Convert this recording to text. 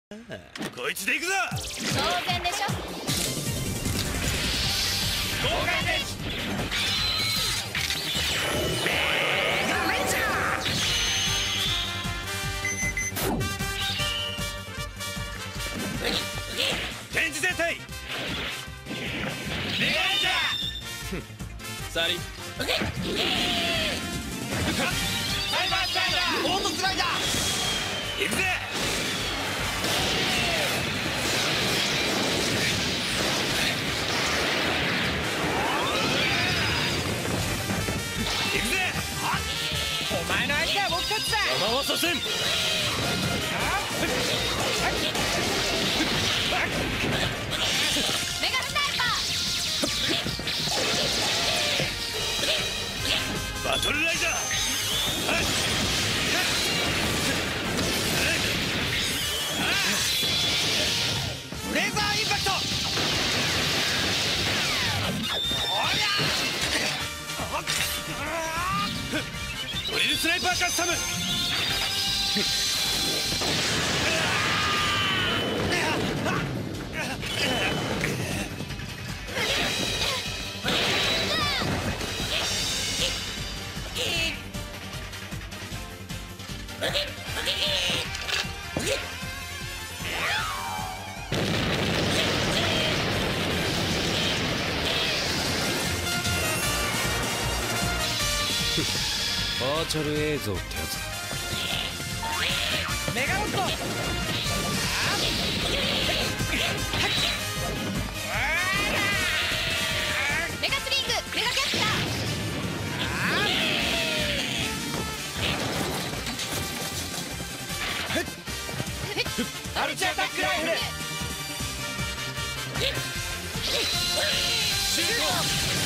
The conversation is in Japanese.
こいつで行くぞ。 当然でしょ。 豪快レンジメガレンジャー展示全体メガレンジャーサリサイバースライダーオートスライダー行くぜ。 お前の相手は僕たちだ。 山は左遷。 メガスナイパーバトルライダー。 レーザーインパクト。 ドリルスナイパーカスタム。 バーチャル映像ってやつだ。 メガロット。 メガスリングメガキャッチャー。アルチアタックライフル。 シュート。